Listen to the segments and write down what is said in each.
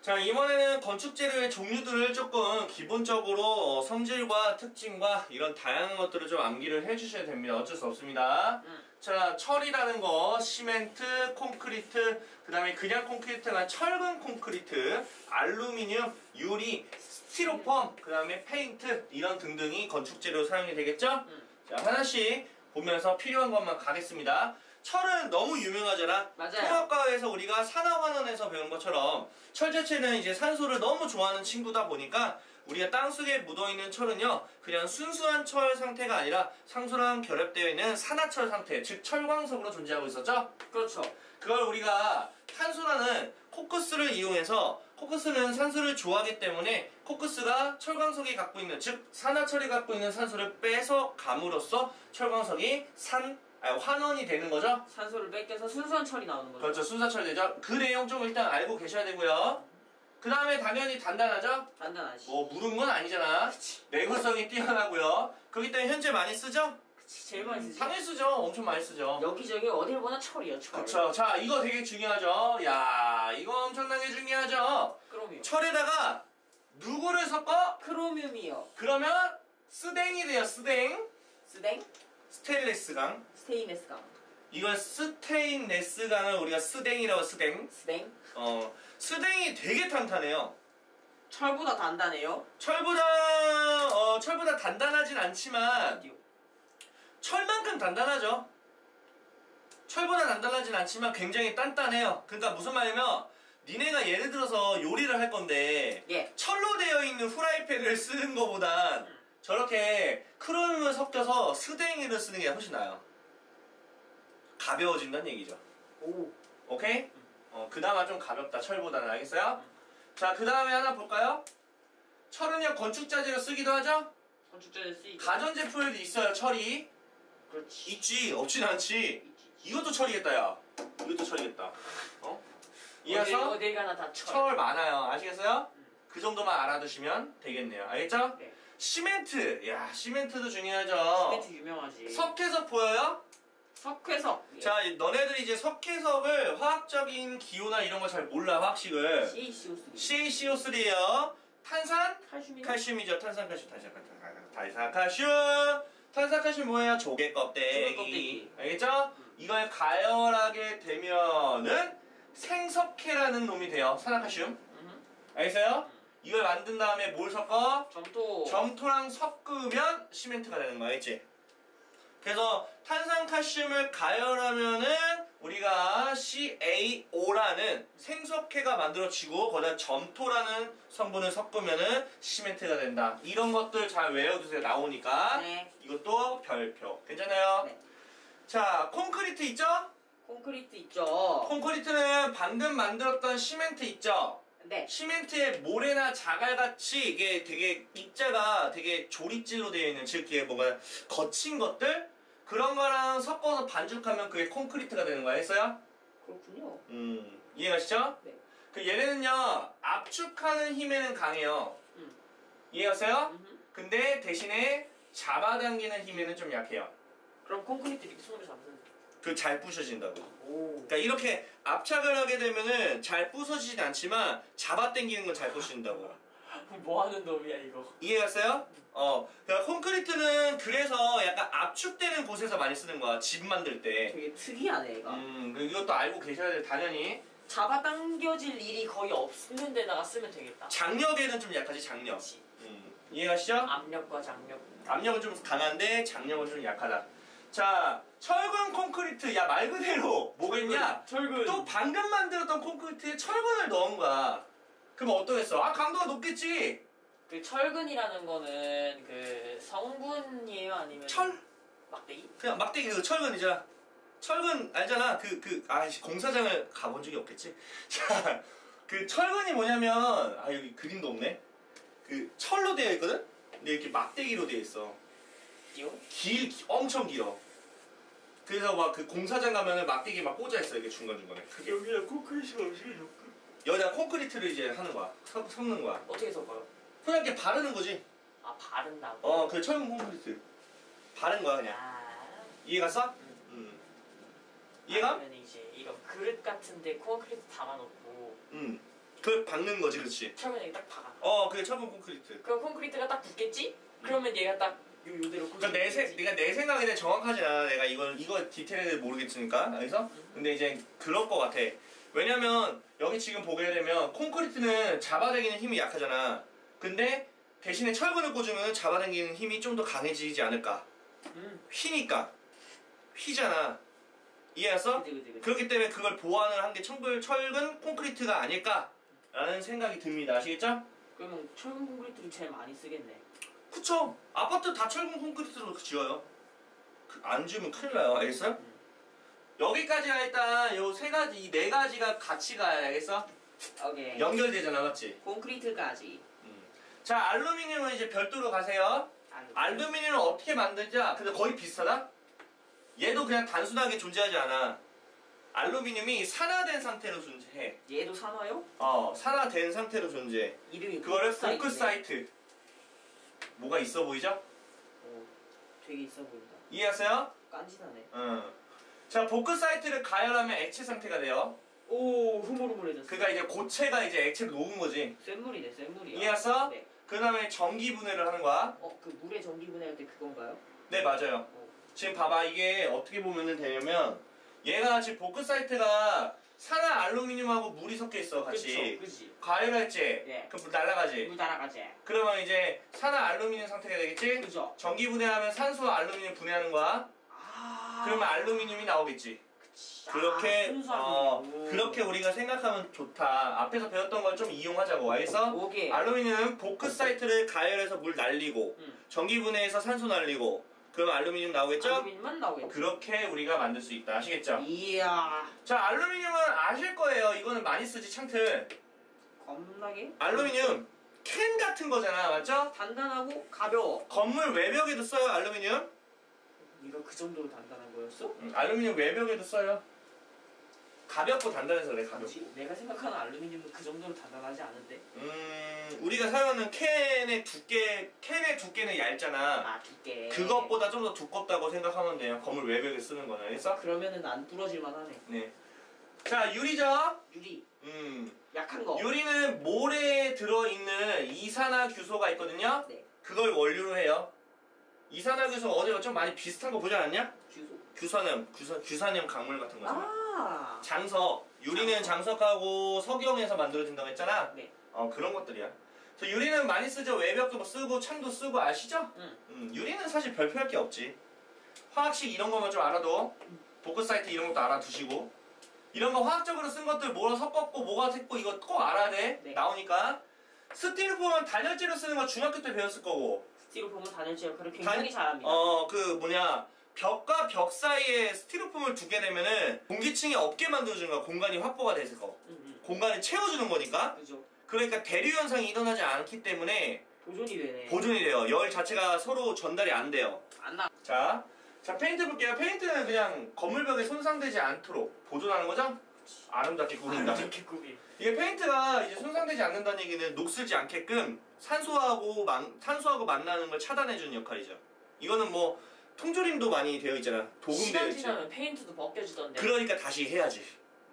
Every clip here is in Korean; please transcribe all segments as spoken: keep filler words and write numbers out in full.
자, 이번에는 건축재료의 종류들을 조금 기본적으로 성질과 특징과 이런 다양한 것들을 좀 암기를 해주셔야 됩니다. 어쩔 수 없습니다. 음. 자, 철이라는 거, 시멘트, 콘크리트, 그 다음에 그냥 콘크리트가 철근 콘크리트, 알루미늄, 유리, 스티로폼, 그 다음에 페인트 이런 등등이 건축재료로 사용이 되겠죠? 음. 자, 하나씩 보면서 필요한 것만 가겠습니다. 철은 너무 유명하잖아. 맞아요. 통합과에서 우리가 산화환원에서 배운 것처럼 철 자체는 이제 산소를 너무 좋아하는 친구다 보니까 우리가 땅속에 묻어있는 철은요 그냥 순수한 철 상태가 아니라 상수랑 결합되어 있는 산화철 상태, 즉 철광석으로 존재하고 있었죠? 그렇죠. 그걸 우리가 탄소라는 코크스를 이용해서, 코크스는 산소를 좋아하기 때문에 코크스가 철광석이 갖고 있는, 즉 산화철이 갖고 있는 산소를 빼서 감으로써 철광석이 산 아니, 환원이 되는 거죠? 산소를 뺏겨서 순수한 철이 나오는 거죠. 그렇죠. 순수철 되죠. 그 내용 좀 일단 알고 계셔야 되고요. 그 다음에 당연히 단단하죠? 단단하지. 뭐 묻은 건 아니잖아. 그치. 내구성이 뛰어나고요. 그렇기 때문에 현재 많이 쓰죠? 그치, 제일 많이 쓰죠. 당연히 쓰죠. 엄청 많이 쓰죠. 여기저기 어딜 보나 철이요, 철. 그렇죠. 자, 이거 되게 중요하죠. 야, 이거 엄청나게 중요하죠. 크로뮴. 철에다가 누구를 섞어? 크로뮴이요. 그러면 스댕이 돼요. 스댕. 스댕? 스테인레스강. 스테인레스강. 이걸 스테인레스강을 우리가 스댕이라고 스댕. 스댕? 어, 스댕이 되게 탄탄해요. 철보다 단단해요? 철보다 어, 철보다 단단하진 않지만 어디요? 철만큼 단단하죠. 철보다 단단하진 않지만 굉장히 단단해요. 그러니까 무슨 말이냐면 니네가 예를 들어서 요리를 할 건데 예. 철로 되어 있는 후라이팬을 쓰는 것보단 음. 저렇게 크롬을 섞여서 스댕이를 쓰는 게 훨씬 나아요. 가벼워진다는 얘기죠. 오. 오케이? 음. 어, 그나마 좀 가볍다, 철보다는. 알겠어요? 음. 자, 그 다음에 하나 볼까요? 철은요, 건축자재로 쓰기도 하죠? 건축자재 쓰이죠. 가전제품에도 있어요, 철이. 그렇지. 있지, 없진 않지. 있지. 이것도 철이겠다, 야. 이것도 철이겠다. 어? 어딜, 어딜 가나 다 철. 철 많아요. 아시겠어요? 음. 그 정도만 알아두시면 되겠네요. 알겠죠? 네. 시멘트. 야, 시멘트도 중요하죠. 시멘트 유명하지. 석회석 보여요? 석회석. 예. 자, 너네들이 이제 석회석을 화학적인 기호나 이런 거 잘 몰라, 화학식을. 씨 에이 씨 오 쓰리. 씨 에이 씨 오 쓰리예요. 탄산? 칼슘이요? 칼슘이죠. 탄산칼슘, 탄산칼슘, 탄산칼슘. 탄산칼슘 뭐예요? 조개 껍데기. 조개 껍데기. 알겠죠? 음. 이걸 가열하게 되면은 생석회라는 놈이 돼요. 산화칼슘. 음. 알겠어요? 음. 이걸 만든 다음에 뭘 섞어? 점토. 점토랑 섞으면 시멘트가 되는 거 알겠지? 그래서 탄산칼슘을 가열하면은 우리가 씨 에이 오라는 생석회가 만들어지고 거기다 점토라는 성분을 섞으면은 시멘트가 된다. 이런 것들 잘 외워두세요. 나오니까. 네. 이것도 별표. 괜찮아요? 네. 자, 콘크리트 있죠? 콘크리트 있죠. 콘크리트는 방금 만들었던 시멘트 있죠? 네. 시멘트에 모래나 자갈같이 이게 되게 입자가 되게 조립질로 되어 있는, 즉 이게 뭔가 거친 것들? 그런 거랑 섞어서 반죽하면 그게 콘크리트가 되는 거야. 했어요? 그렇군요. 음, 이해가시죠? 네. 그 얘네는요, 압축하는 힘에는 강해요. 음. 이해가세요? 음흠. 근데 대신에 잡아당기는 힘에는 좀 약해요. 그럼 콘크리트 이렇게 손으로 잡으면 그 잘 부셔진다고. 오. 그러니까 이렇게 압착을 하게 되면은 잘 부서지진 않지만 잡아당기는 건 잘 부서진다고. 뭐 하는 놈이야 이거. 이해갔어요? 어, 그러니까 콘크리트는 그래서 약간 압축되는 곳에서 많이 쓰는 거야. 집 만들 때. 되게 특이하네 얘가. 음, 이것도 알고 계셔야 돼. 당연히. 잡아당겨질 일이 거의 없는 데다가 쓰면 되겠다. 장력에는 좀 약하지. 장력. 그치. 음, 이해가시죠? 압력과 장력. 압력은 좀 강한데 장력은 좀 약하다. 자, 철근 콘크리트. 야, 말 그대로 뭐겠냐? 철근. 또 방금 만들었던 콘크리트에 철근을 넣은 거야. 그럼 어떠겠어? 아, 강도가 높겠지? 그 철근이라는 거는 그 성분이에요? 아니면 철? 막대기? 그냥 막대기 그 철근이잖아. 철근 알잖아. 그, 그, 아이씨, 공사장을 가본 적이 없겠지? 자, 그 철근이 뭐냐면, 아, 여기 그림도 없네? 그 철로 되어 있거든? 근데 이렇게 막대기로 되어 있어. 띠요? 길, 기- 엄청 길어. 그래서 막 그 공사장 가면은 막대기 막 꽂아 있어. 이게 중간중간에. 크게. 여기다 콘크리트가 없이 좋고. 여기다 콘크리트를 이제 하는 거야. 섞, 섞는 거야. 어떻게 섞어요? 그냥 이렇게 바르는 거지. 아 바른다고? 어, 그 철근 콘크리트. 바른 거야, 그냥. 아. 이해 갔어? 응. 음. 이해가? 아니면 이제 이런 그릇 같은데 콘크리트 담아놓고 음. 그걸 박는 거지, 그렇지? 철근에 딱 박아. 어, 그게 철근 콘크리트. 그럼 콘크리트가 딱 붙겠지? 그러면 얘가 딱 요, 요대로 그러니까 내 생, 내가 내 생각에는 정확하진 않아. 내가 이걸 이거 디테일을 모르겠으니까. 그래서 근데 이제 그럴 것 같아. 왜냐면 여기 지금 보게 되면 콘크리트는 잡아당기는 힘이 약하잖아. 근데 대신에 철근을 꽂으면 잡아당기는 힘이 좀 더 강해지지 않을까. 음. 휘니까 휘잖아. 이해했어? 그치, 그치, 그치. 그렇기 때문에 그걸 보완을 한 게 철근 철근 콘크리트가 아닐까라는 생각이 듭니다. 아시겠죠? 그러면 철근 콘크리트를 제일 많이 쓰겠네. 그쵸. 아파트 다 철근 콘크리트로 지어요. 그, 안 지으면 큰일 나요. 알겠어요? 음. 여기까지가 일단 요 세 가지, 이 네 가지가 같이 가야 알겠어? 오케이. 연결되잖아, 맞지? 콘크리트까지. 음. 자, 알루미늄은 이제 별도로 가세요. 알루미늄을 어떻게 만드냐? 근데 거의 비슷하다? 얘도 그냥 단순하게 존재하지 않아. 알루미늄이 산화된 상태로 존재해. 얘도 산화요? 어, 산화된 상태로 존재해. 이름이 그거를 포크사이트네. 포크사이트. 뭐가 있어 보이죠? 어, 되게 있어 보인다. 이해하세요? 깐지나네. 응. 자, 보크사이트를 가열하면 액체 상태가 돼요. 오, 흐물흐물해졌어. 그러니까 이제 고체가 이제 액체로 녹은 거지. 센 물이네, 센 물이야. 이해했어? 네. 그 다음에 전기 분해를 하는 거야. 어, 그 물에 전기 분해할 때 그건가요? 네, 맞아요. 어. 지금 봐봐. 이게 어떻게 보면 되냐면 얘가 지금 보크사이트가 산화 알루미늄하고 물이 섞여 있어, 같이. 그쵸, 그치. 가열했지? 네. 그럼 물 날아가지? 물 날아가지. 그러면 이제 산화 알루미늄 상태가 되겠지? 그죠? 전기 분해하면 산소와 알루미늄 분해하는 거야. 아. 그러면 알루미늄이 나오겠지. 그치. 그렇게 아, 순수한 어, 거. 그렇게 우리가 생각하면 좋다. 앞에서 배웠던 걸 좀 이용하자고. 알겠어? 오케이. 알루미늄은 보크사이트를 가열해서 물 날리고 응. 전기 분해해서 산소 날리고 그러면 알루미늄 나오겠죠? 알루미늄만 나오겠지. 그렇게 우리가 만들 수 있다. 아시겠죠? 이야. 자, 알루미늄은 아실 거예요. 이거는 많이 쓰지, 창틀. 겁나게? 알루미늄 캔 같은 거잖아. 맞죠? 단단하고 가벼워. 건물 외벽에도 써요, 알루미늄. 이거 그 정도로 단단한 거였어? 음, 알루미늄 외벽에도 써요. 가볍고 단단해서 그래, 가볍고. 뭐지? 내가 생각하는 알루미늄은 그 정도로 단단하지 않은데. 음, 우리가 사용하는 캔의 두께, 캔의 두께는 얇잖아. 아, 두께. 그것보다 좀 더 두껍다고 생각하면 돼요. 건물 외벽에 쓰는 거는. 알겠어? 그러면은 안 부러질만 하네. 네. 자, 유리죠? 유리. 음. 약한 거. 유리는 모래에 들어있는 이산화규소가 있거든요? 네. 그걸 원료로 해요. 이산화규소 어제가 좀 많이 비슷한 거 보지 않았냐? 주소. 규산염, 규산, 규산염 강물 같은 거잖아. 아. 장석. 유리는 장석. 장석하고 석영에서 만들어진다고 했잖아? 네. 어, 그런 것들이야. 그래서 유리는 많이 쓰죠. 외벽도 뭐 쓰고 창도 쓰고 아시죠? 응. 음, 유리는 사실 별표 할 게 없지. 화학식 이런 거만 좀 알아도 보크사이트 이런 것도 알아두시고 이런 거 화학적으로 쓴 것들 뭐가 섞었고 뭐가 섞고 이거 꼭 알아야 돼. 네. 나오니까. 스티로폼은 단열재로 쓰는 거 중학교 때 배웠을 거고. 스티로폼은 단열재 역할을 굉장히 잘합니다. 어, 그 뭐냐 벽과 벽 사이에 스티로폼을 두게 되면은 공기층이 없게 만들어주는 거야. 공간이 확보가 돼서 거. 응, 응. 공간을 채워주는 거니까. 그죠. 그러니까 대류 현상이 일어나지 않기 때문에 보존이 되네. 보존이 돼요. 열 자체가 서로 전달이 안 돼요. 안 나. 자, 자 페인트 볼게요. 페인트는 그냥 건물벽에 손상되지 않도록 보존하는 거죠? 아름답게 꾸민다. 이렇게 꾸미. 이게 페인트가 이제 손상되지 않는다는 얘기는 녹슬지 않게끔 산소하고 만, 산소하고 만나는 걸 차단해주는 역할이죠. 이거는 뭐 통조림도 많이 되어 있잖아. 도금되어 시간 있지. 지나면 페인트도 벗겨지던데. 그러니까 다시 해야지.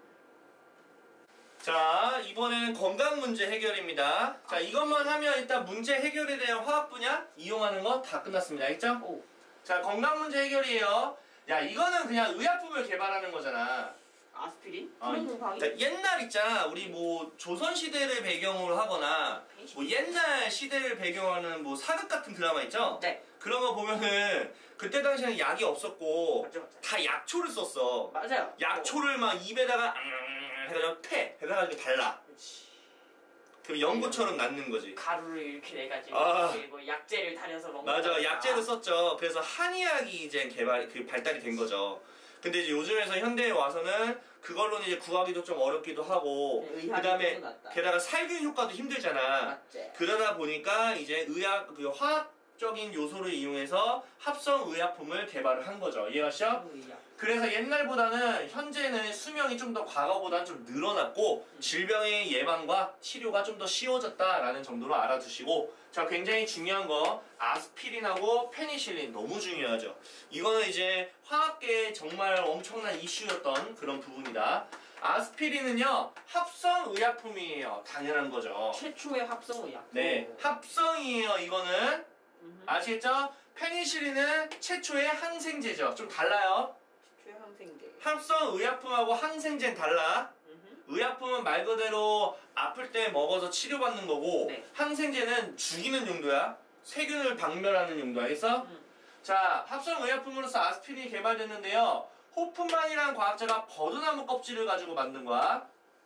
자, 이번에는 건강 문제 해결입니다. 자, 이것만 하면 일단 문제 해결에 대한 화학 분야 이용하는 거 다 끝났습니다. 알겠죠? 오. 자, 건강 문제 해결이에요. 야, 이거는 그냥 의약품을 개발하는 거잖아. 아스피린? 어, 푸른 곰팡이? 자, 옛날 있잖아. 우리 뭐 조선 시대를 배경으로 하거나 뭐 옛날 시대를 배경하는 뭐 사극 같은 드라마 있죠? 네. 그런 거 보면은 그때 당시에는 약이 없었고 맞죠, 맞죠. 다 약초를 썼어. 맞아요. 약초를 막 입에다가 앙 해가지고 패 해다가 이렇게 발라. 그렇지. 그럼 연고처럼 낫는 거지. 가루를 이렇게 내가지고 아. 이렇게 뭐 약재를 타려서 먹는 맞아, 거니까. 약재를 썼죠. 그래서 한의학이 이제 개발 그 발달이 된 거죠. 근데 이제 요즘에서 현대에 와서는 그걸로는 이제 구하기도 좀 어렵기도 하고, 네, 의학이 그다음에 좀 낫다. 게다가 살균 효과도 힘들잖아. 맞지. 그러다 보니까 이제 의학 그 화학적인 요소를 이용해서 합성 의약품을 개발을 한 거죠. 이해가시죠? 의학. 그래서 옛날보다는 현재는 수명이 좀 더 과거보다는 좀 늘어났고 질병의 예방과 치료가 좀 더 쉬워졌다라는 정도로 알아두시고, 자, 굉장히 중요한 거 아스피린하고 페니실린 너무 중요하죠. 이거는 이제 화학계에 정말 엄청난 이슈였던 그런 부분이다. 아스피린은요 합성 의약품이에요. 당연한 거죠. 최초의 합성 의약. 네, 합성이에요. 이거는 음흠. 아시겠죠? 페니실린은 최초의 항생제죠. 좀 달라요. 최초의 항생제. 합성 의약품하고 항생제는 달라. 음흠. 의약품은 말 그대로 아플 때 먹어서 치료받는 거고 네. 항생제는 죽이는 용도야. 세균을 박멸하는 용도 알겠어? 음. 자, 합성 의약품으로서 아스피린이 개발됐는데요. 호프만이라는 과학자가 버드나무 껍질을 가지고 만든 거야.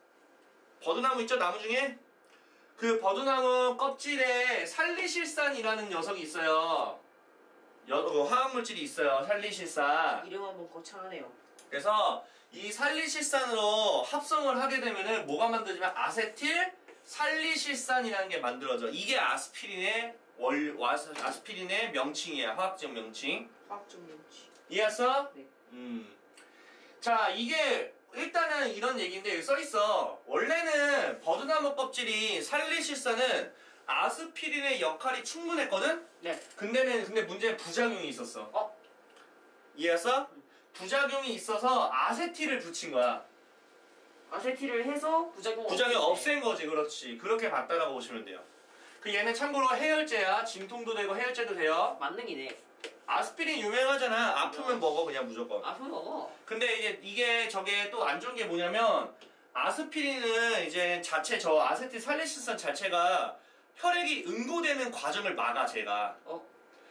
버드나무 있죠? 나무 중에? 그 버드나무 껍질에 살리실산이라는 녀석이 있어요. 여, 그 화학물질이 있어요. 살리실산. 이름 한번 거창하네요. 그래서 이 살리실산으로 합성을 하게 되면은 뭐가 만들어지면 아세틸 살리실산이라는 게 만들어져. 이게 아스피린의 월 와스- 아스피린의 명칭이야. 화학적 명칭. 화학적 명치. 이해했어? 네. 음. 자, 이게 일단은 이런 얘기인데 여기 써 있어. 원래는 버드나무 껍질이 살리실산은 아스피린의 역할이 충분했거든. 네. 근데는 근데 문제는 부작용이 있었어. 어? 이해했어? 부작용이 있어서 아세틸을 붙인 거야. 아세틸을 해서 부작용 부작용 없애네. 없앤 거지. 그렇지. 그렇게 봤다라고 보시면 돼요. 그 얘는 참고로 해열제야. 진통도 되고 해열제도 돼요. 만능이네. 아스피린 유명하잖아. 아프면 먹어 그냥 무조건. 아픈 먹어. 근데 이제 이게 저게 또 안 좋은 게 뭐냐면 아스피린은 이제 자체 저 아세틸 살리실산 자체가 혈액이 응고되는 과정을 막아 제가. 어?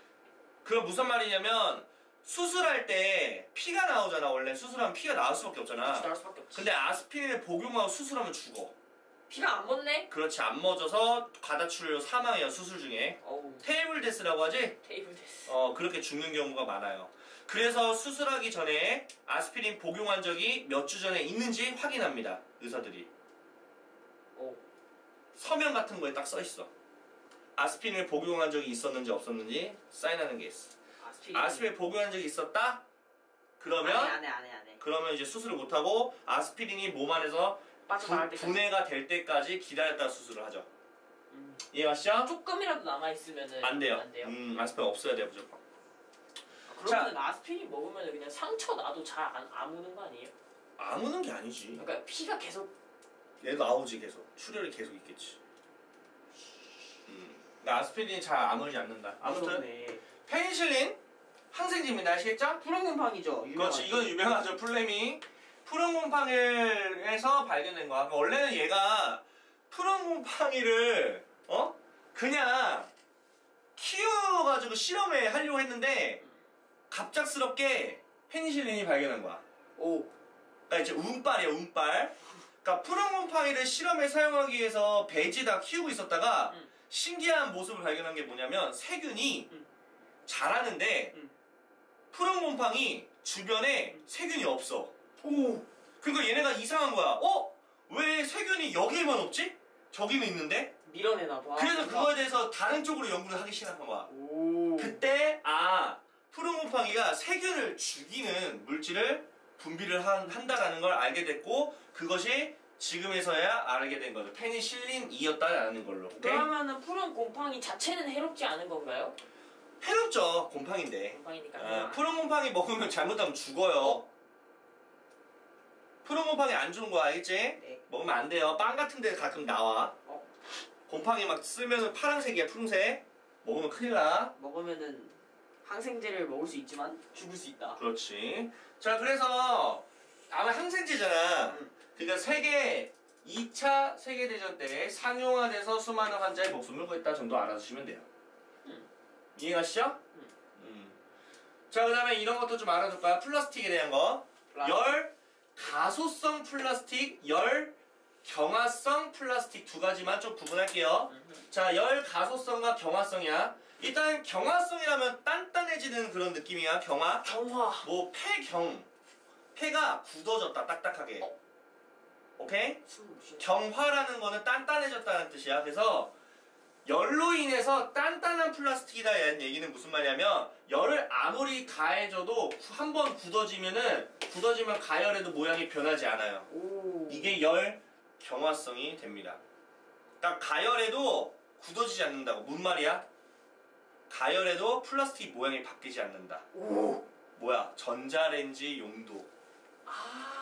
그건 무슨 말이냐면 수술할 때 피가 나오잖아. 원래 수술하면 피가 나올 수밖에 없잖아. 나올 수밖에 없지. 근데 아스피린을 복용하고 수술하면 죽어. 피가 안 멎네? 그렇지. 안 멎어서 과다출혈로 사망해요. 수술 중에. 어우. 테이블 데스라고 하지? 테이블 데스. 어 그렇게 죽는 경우가 많아요. 그래서 수술하기 전에 아스피린 복용한 적이 몇 주 전에 있는지 확인합니다. 의사들이. 오. 서명 같은 거에 딱 써 있어. 아스피린을 복용한 적이 있었는지 없었는지 사인하는 게 있어. 아스피린. 아스피린 복용한 적이 있었다? 그러면 안해 안해 안해. 그러면 이제 수술을 못 하고 아스피린이 몸 안에서 빠져나갈 분- 때까지. 분해가 될 때까지 기다렸다 수술을 하죠. 음. 이해가시죠? 조금이라도 남아 있으면은 안 돼요. 안 돼요. 음, 아스피린 없어야 돼요 무조건. 아, 그러면 아스피린 먹으면 그냥 상처 나도 잘 안 아무는 거 아니에요? 아무는 게 아니지. 그러니까 피가 계속. 얘도 나오지 계속. 출혈이 계속 있겠지. 음. 근데 아스피린이 잘 아물지 않는다. 아무튼 무섭네. 페니실린 항생제입니다. 아시겠죠? 푸른곰팡이죠. 그렇지. 이건 유명하죠. 플레밍. 푸른 곰팡이에서 발견된 거야. 그러니까 원래는 얘가 푸른 곰팡이를 어? 그냥 키워가지고 실험에 하려고 했는데 갑작스럽게 페니실린이 발견한 거야. 오. 그러니까 이제 운빨이야, 운빨. 그러니까 푸른 곰팡이를 실험에 사용하기 위해서 배지에다 키우고 있었다가 음. 신기한 모습을 발견한 게 뭐냐면 세균이 음. 자라는데 음. 푸른 곰팡이 주변에 세균이 없어. 오. 그러니까 얘네가 이상한 거야. 어? 왜 세균이 여기에만 없지? 저기는 있는데? 밀어내나 봐. 그래서 그거에 대해서 다른 쪽으로 연구를 하기 시작한 거야. 오. 그때 아 푸른 곰팡이가 세균을 죽이는 물질을 분비를 한, 한다라는 걸 알게 됐고 그것이 지금에서야 알게 된 거죠. 페니실린이었다라는 걸로. 오케이? 그러면은 푸른 곰팡이 자체는 해롭지 않은 건가요? 해롭죠. 곰팡인데. 곰팡이니까. 아, 푸른 곰팡이 먹으면 잘못하면 죽어요. 푸른 곰팡이 안 좋은 거 알겠지? 네. 먹으면 안 돼요. 빵 같은 데 가끔 나와. 어. 곰팡이 막 쓰면 파란색이야, 푸른색. 먹으면 큰일 나. 먹으면은 항생제를 먹을 수 있지만 죽을 수 있다. 그렇지. 자, 그래서 아마 항생제잖아. 음. 그러니까 세계 이 차 세계대전 때 상용화돼서 수많은 환자의 목숨을 구했다 정도 알아두시면 돼요. 음. 이해가시죠? 음. 음. 자, 그 다음에 이런 것도 좀 알아둘까요? 플라스틱에 대한 거. 플라스틱. 열 가소성 플라스틱, 열 경화성 플라스틱 두 가지만 좀 구분할게요. 음흠. 자, 열 가소성과 경화성이야. 일단 경화성이라면 단단해지는 그런 느낌이야. 경화. 경화. 뭐 폐경. 폐가 굳어졌다 딱딱하게. 어. 오케이? 숨 쉬어. 경화라는 거는 단단해졌다는 뜻이야. 그래서 열로 인해서 단단한 플라스틱이다라는 얘기는 무슨 말이냐면 열을 아무리 가해줘도 한 번 굳어지면은 굳어지면 가열해도 모양이 변하지 않아요. 오. 이게 열 경화성이 됩니다. 딱 가열해도 굳어지지 않는다고. 무슨 말이야? 가열해도 플라스틱 모양이 바뀌지 않는다. 오. 뭐야? 전자레인지 용도. 아.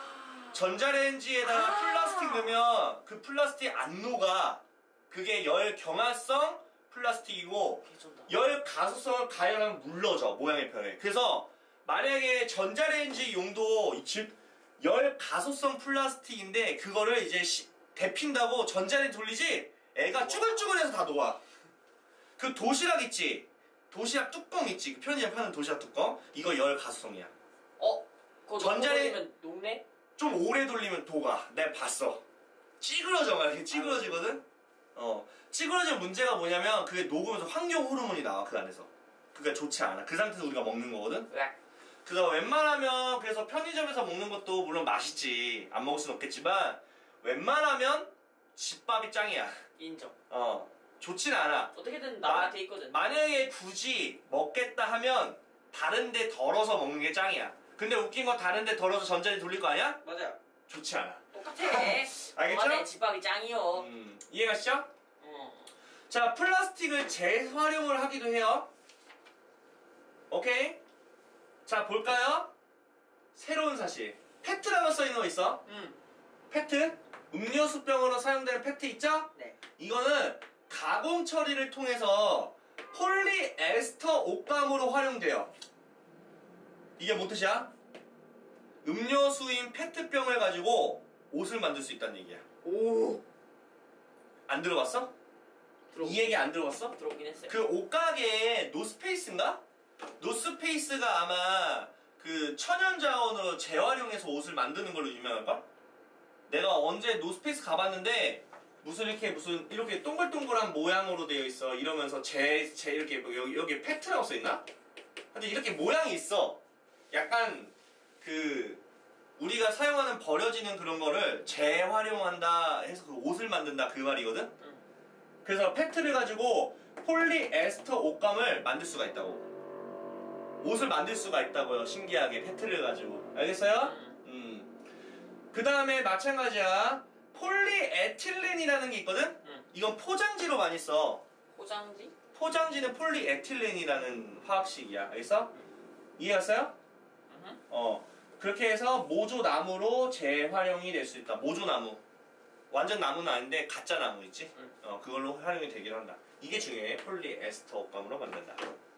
전자레인지에다가 아. 플라스틱 넣으면 그 플라스틱 안 녹아. 그게 열 경화성 플라스틱이고 개쩐다. 열 가소성을 가열하면 물러져 모양의 편에. 그래서 만약에 전자레인지 용도 즉 열 가소성 플라스틱인데 그거를 이제 시, 데핀다고 전자레인지 돌리지 애가 쭈글쭈글해서 다 녹아. 그 도시락 있지? 도시락 뚜껑 있지? 그 편의점 파는 도시락 뚜껑? 이거 열 가소성이야. 어? 그거 전자레- 전자레인지 녹네? 좀 오래 돌리면 녹아. 내가 봤어. 찌그러져 막 이렇게 찌그러지거든? 어. 찌그러지는 문제가 뭐냐면 그게 녹으면서 환경 호르몬이 나와 그 안에서. 그게 좋지 않아. 그 상태에서 우리가 먹는 거거든? 왜? 그래서 웬만하면 그래서 편의점에서 먹는 것도 물론 맛있지. 안 먹을 순 없겠지만 웬만하면 집밥이 짱이야. 인정. 어. 좋진 않아. 어떻게든 마- 나한테 돼 있거든. 만약에 굳이 먹겠다 하면 다른데 덜어서 먹는 게 짱이야. 근데 웃긴 건 다른데 덜어서 전자레인지 돌릴 거 아니야? 맞아요. 좋지 않아. 똑같아. 알겠죠? 엄마네 집밥이 짱이요. 음, 이해가시죠? 어. 자, 플라스틱을 재활용을 하기도 해요. 오케이? 자, 볼까요? 새로운 사실. 페트라고 써있는 거 있어? 음. 페트? 음료수병으로 사용되는 페트 있죠? 네. 이거는 가공 처리를 통해서 폴리에스터 옷감으로 활용돼요. 이게 뭔 뜻이야? 음료수인 페트병을 가지고 옷을 만들 수 있다는 얘기야. 오. 안 들어봤어? 들어. 이 얘기 안 들어봤어? 들어오긴 했어요. 그 옷가게에 노스페이스인가? 노스페이스가 아마 그 천연자원으로 재활용해서 옷을 만드는 걸로 유명할걸? 내가 언제 노스페이스 가봤는데 무슨 이렇게 무슨 이렇게 동글동글한 모양으로 되어 있어. 이러면서 제, 제 이렇게 뭐 여기, 여기 페트라고 써있나? 근데 이렇게 모양이 있어. 약간 그 우리가 사용하는 버려지는 그런 거를 재활용한다 해서 그 옷을 만든다 그 말이거든? 응. 그래서 페트를 가지고 폴리에스터 옷감을 만들 수가 있다고. 옷을 만들 수가 있다고요. 신기하게 페트를 가지고. 알겠어요? 음. 음. 그 다음에 마찬가지야. 폴리에틸렌이라는 게 있거든? 응. 이건 포장지로 많이 써. 포장지? 포장지는 폴리에틸렌이라는 화학식이야. 알겠어? 이해했어요? 응. 어. 그렇게 해서 모조나무로 재활용이 될 수 있다. 모조나무. 완전 나무는 아닌데 가짜 나무 있지? 응. 어, 그걸로 활용이 되긴 한다. 이게 중요해. 폴리에스터 옷감으로 만든다.